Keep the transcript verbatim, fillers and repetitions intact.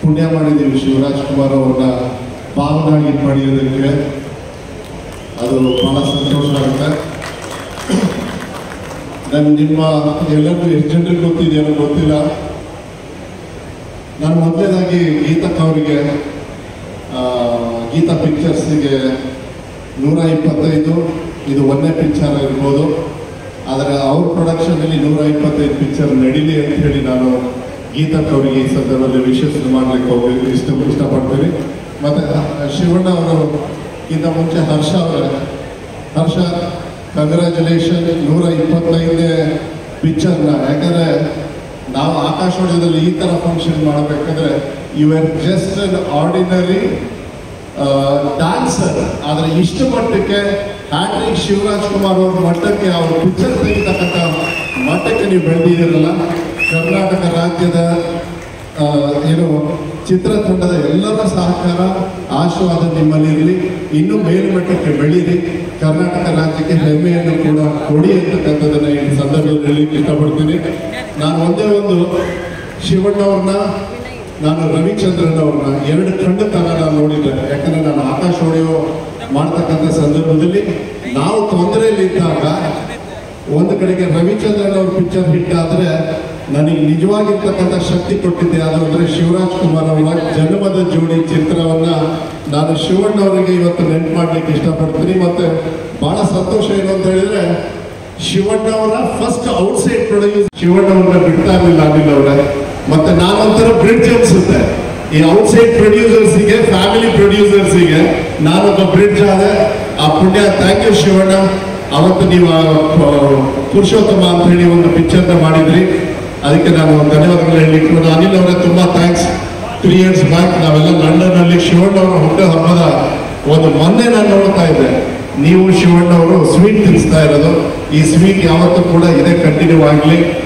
ಪುಣ್ಯ ಮಾಡಿದ್ದೀವಿ ಶಿವರಾಜ್ ಕುಮಾರ್ ಅವ್ರನ್ನ ಭಾವನಾಗಿ ಪಡೆಯೋದಕ್ಕೆ. ಅದು ಬಹಳ ಸಂತೋಷ ಆಗುತ್ತೆ. ನಾನು ನಿಮ್ಮ ಎಲ್ಲರಿಗೂ ಎಷ್ಟು ಜನರಿಗೆ ಗೊತ್ತಿದೆಯೋ ಗೊತ್ತಿಲ್ಲ. ನಾನು ಮೊದಲನೇದಾಗಿ ಗೀತಕ್ಕ ಅವರಿಗೆ ಗೀತಾ ಪಿಕ್ಚರ್ಸ್ಗೆ ನೂರ ಇಪ್ಪತ್ತೈದು ಇದು ಒಂದೇ ಪಿಕ್ಚರ್ ಇರ್ಬೋದು, ಆದರೆ ಅವ್ರ ಪ್ರೊಡಕ್ಷನಲ್ಲಿ ನೂರ ಇಪ್ಪತ್ತೈದು ಪಿಕ್ಚರ್ ನಡೀಲಿ ಅಂತ ಹೇಳಿ ನಾನು ಗೀತಕ್ಕ ಅವರಿಗೆ ಈ ಸಂದರ್ಭದಲ್ಲಿ ವಿಶೇಷ ಮಾಡಲಿಕ್ಕೆ ಹೋಗಿ ಇಷ್ಟ ಇಷ್ಟಪಡ್ತೀನಿ. ಮತ್ತು ಶಿವಣ್ಣ ಅವರು ಇಂಥ ಮುಂಚೆ ಹರ್ಷ ಅವರ ಹರ್ಷ ಕಂಗ್ರ್ಯಾಚುಲೇಷನ್ ನೂರ ಇಪ್ಪತ್ತೈದನೇ ಪಿಕ್ಚರ್ನ. ಯಾಕಂದರೆ ನಾವು ಆಕಾಶವಾಣಿಯಲ್ಲಿ ಈ ಥರ ಫಂಕ್ಷನ್ ಮಾಡಬೇಕಾದ್ರೆ you are just an ordinary dancer, ಆದರೆ ಇಷ್ಟು ಮಟ್ಟಕ್ಕೆ ಹ್ಯಾಟ್ರಿಕ್ ಶಿವರಾಜ್ ಕುಮಾರ್ ಅವ್ರ ಮಟ್ಟಕ್ಕೆ ಅವ್ರ ಪಿಕ್ಚರ್ ತೆಗಿತಕ್ಕಂಥ ಮಟ್ಟಕ್ಕೆ ನೀವು ಬೆಳೆದಿದ್ದೀರಲ್ಲ. ಕರ್ನಾಟಕ ರಾಜ್ಯದ ಏನು ಚಿತ್ರತಂಡದ ಎಲ್ಲರ ಸಹಕಾರ ಆಶೀರ್ವಾದ ನಿಮ್ಮಲ್ಲಿರಲಿ. ಇನ್ನೂ ಮೇಲ್ಮಟ್ಟಕ್ಕೆ ಬೆಳೀರಿ, ಕರ್ನಾಟಕ ರಾಜ್ಯಕ್ಕೆ ಹೆಮ್ಮೆಯನ್ನು ಕೂಡ ಕೊಡಿ ಅಂತಕ್ಕಂಥದ್ದನ್ನು ಈ ಸಂದರ್ಭದಲ್ಲಿ ಹೇಳಲಿಕ್ಕೆ ಇಷ್ಟಪಡ್ತೀನಿ. ನಾನು ಒಂದೇ ಒಂದು ಶಿವಣ್ಣವ್ರನ್ನ, ನಾನು ರವಿಚಂದ್ರನ್ ಅವ್ರನ್ನ ಎರಡು ಕಣ್ಣು ತನ ನಾನು ನೋಡಿದ್ದೆ. ಯಾಕಂದರೆ ನಾನು ಆಕಾಶವಾಣಿಯು ಮಾಡ್ತಕ್ಕಂಥ ಸಂದರ್ಭದಲ್ಲಿ ನಾವು ತೊಂದರೆಯಲ್ಲಿದ್ದಾಗ ಒಂದು ಕಡೆಗೆ ರವಿಚಂದ್ರನ್ ಅವ್ರ ಪಿಕ್ಚರ್ ಹಿಟ್ ಆದರೆ ನನಗೆ ನಿಜವಾಗಿರ್ತಕ್ಕಂಥ ಶಕ್ತಿ ಕೊಟ್ಟಿದ್ದೆ ಅದು ಅಂದರೆ ಶಿವರಾಜ್ ಕುಮಾರ್ ಅವರ ಜನ್ಮದ ಜೋಡಿ ಚಿತ್ರವನ್ನ ನಾನು ಶಿವಣ್ಣವರಿಗೆ ಇವತ್ತು ನೆನ್ಪು ಮಾಡಲಿಕ್ಕೆ ಇಷ್ಟಪಡ್ತೀನಿ. ಮತ್ತು ಬಹಳ ಸಂತೋಷ ಏನು ಅಂತ ಹೇಳಿದ್ರೆ ಶಿವಣ್ಣವರ ಫಸ್ಟ್ ಔಟ್ಸೈಡ್ ಪ್ರೊಡ್ಯೂಸ್ ಶಿವಣ್ಣವ್ರನ್ನ ಬಿಡ್ತಾ ಇರಲಿಲ್ಲ ಅನಿಲ್ ಅವರೇ. ಮತ್ತೆ ನಾನೊಂಥರ ಬ್ರಿಡ್ಜ್ ಅನ್ಸುತ್ತೆ ಈ ಔಟ್ಸೈಡ್ ಪ್ರೊಡ್ಯೂಸರ್ಸಿಗೆ, ಫ್ಯಾಮಿಲಿ ಪ್ರೊಡ್ಯೂಸರ್ಸಿಗೆ ನಾನೊಬ್ಬ ಬ್ರಿಡ್ಜ್ ಆದೆ. ಆ ಪುಣ್ಯ. Thank you Shivanna. ಅವತ್ತು ನೀವು ಪುರುಷೋತ್ತಮ ಅಂತ ಹೇಳಿ ಒಂದು ಪಿಕ್ಚರ್ನ ಮಾಡಿದ್ರಿ, ಅದಕ್ಕೆ ನಾನು ಧನ್ಯವಾದಗಳು ಹೇಳಲಿಕ್ಕೆ. ಅನಿಲ್ ಅವರೇ ತುಂಬ ಥ್ಯಾಂಕ್ಸ್. ತ್ರೀ ಇಯರ್ಸ್ ಬ್ಯಾಕ್ ನಾವೆಲ್ಲ ಲಂಡನ್ನಲ್ಲಿ ಶಿವಣ್ಣ ಅವರ ಹುಟ್ಟು ಹಬ್ಬದ ಒಂದು ಮೊನ್ನೆ ನಾನು ನೋಡ್ತಾ ಇದ್ದೆ, ನೀವು ಶಿವಣ್ಣ ಅವರು ಸ್ವೀಟ್ ತಿನ್ನಿಸ್ತಾ ಇರೋದು. ಈ ಸ್ವೀಟ್ ಯಾವತ್ತೂ ಕೂಡ ಇದೇ ಕಂಟಿನ್ಯೂ ಆಗಲಿ.